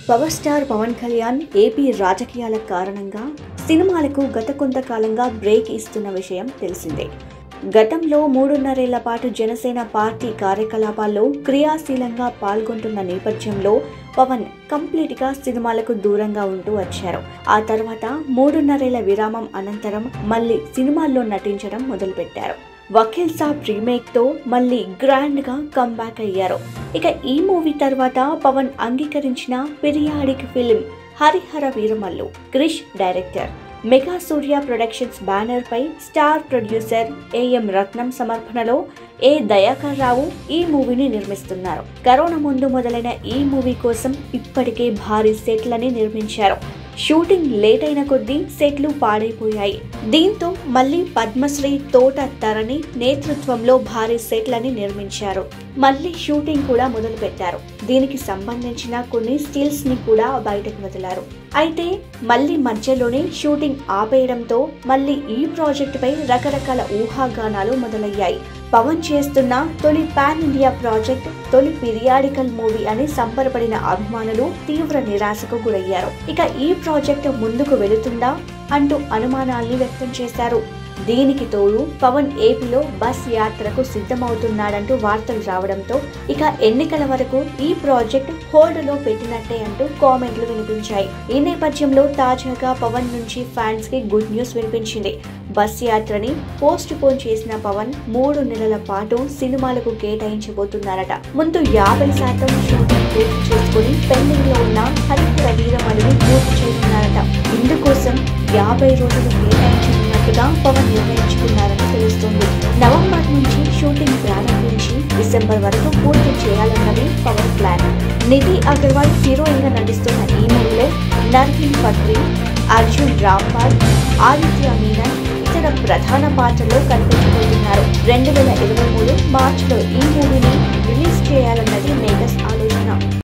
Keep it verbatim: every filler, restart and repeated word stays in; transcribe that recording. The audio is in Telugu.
Power star Pavan Kalyan AP రాజకీయాల కారణంగా సినిమాలకు గత కొంతకాలంగా బ్రేక్ ఇస్తున్న విషయం తెలిసిందే. గతంలో మూడున్నరేళ్ల పాటు జనసేన పార్టీ కార్యకలాపాల్లో క్రియాశీలంగా పాల్గొంటున్న నేపథ్యంలో పవన్ కంప్లీట్ గా సినిమాలకు దూరంగా ఉంటూ వచ్చారు. ఆ తర్వాత మూడున్నరేళ్ల విరామం అనంతరం మళ్ళీ సినిమాల్లో నటించడం మొదలుపెట్టారు. వకీల్ సాబ్ రీమేక్ తో మళ్ళీ గ్రాండ్ గా కంబ్యాక్ అయ్యారు. ఇక ఈ మూవీ తర్వాత పవన్ అంగీకరించిన periodic film Harihara Veeramallu. Krish director, mega Surya productions banner పై స్టార్ ప్రొడ్యూసర్ ఏఎం రత్నం సమర్పణలో ఏ దయాకర్ రావు ఈ మూవీని నిర్మిస్తున్నారు. కరోనా ముందు మొదలైన ఈ మూవీ కోసం ఇప్పటికే భారీ సెట్లని నిర్మించారు. షూటింగ్ లేట్ అయిన కొద్దీ సెట్లు పాడైపోయాయి. దీంతో మళ్లీ పద్మశ్రీ తోట తరణి నేతృత్వంలో భారీ సెట్లని నిర్మించారు. మళ్లీ షూటింగ్ కూడా మొదలు పెట్టారు. దీనికి సంబంధించిన కొన్ని స్టిల్స్ ని కూడా బయటకు వదిలారు. అయితే మళ్లీ మధ్యలోనే షూటింగ్ ఆపేయడంతో మళ్లీ ఈ ప్రాజెక్ట్ పై రకరకాల ఊహాగానాలు మొదలయ్యాయి. పవన్ చేస్తున్న తొలి పాన్ ఇండియా ప్రాజెక్ట్, తొలి పీరియాడికల్ మూవీ అని సంబరపడిన అభిమానులు తీవ్ర నిరాశకు గురయ్యారు. ఇక ఈ ప్రాజెక్ట్ ముందుకు వెళుతుందా అంటూ అనుమానాల్ని వ్యక్తం చేశారు. దీనికి తోడు పవన్ ఏపీలో బస్ యాత్రకు సిద్ధమవుతున్నాడంటూ వార్తలు రావడంతో ఇక ఎన్నికల వరకు ఈ ప్రాజెక్ట్ హోల్డ్ లో పెట్టినట్టే అంటూ కామెంట్లు వినిపించాయి. ఈ నేపథ్యంలో తాజాగా పవన్ నుంచి ఫ్యాన్స్ కి గుడ్ న్యూస్ వినిపించింది. బస్ యాత్రని పోస్ట్ పోన్ చేసిన పవన్ మూడు నెలల పాటు సినిమాలకు కేటాయించబోతున్నారట. ముందు యాభై శాతం షూటింగ్ పూర్తి చేసుకుని పెండింగ్ లో ఉన్న హరిహర వీరమల్లుని పూర్తి చేస్తున్నారట. ఇందుకోసం యాభై రోజులు కేటాయించనున్నట్టుగా పవన్ నిర్ణయించుకున్నారని తెలుస్తోంది. నవంబర్ నుంచి షూటింగ్ ప్రారంభించి డిసెంబర్ వరకు పూర్తి చేయాలన్నది పవన్ ప్లాన్. నిధి అగర్వాల్ హీరోయిన్ గా నటిస్తున్న ఈ మూవీలో నర్గిన్ ఫత్రి, అర్జున్ రాంపాల్, ఆదిత్య మీనన్ ఇతర ప్రధాన పాత్రలో కనిపించబోతున్నారు. రెండు వేల ఇరవై మూడు మార్చిలో ఈ మూవీని రిలీజ్ చేయాలన్నది మేకర్స్ ఆలోచన.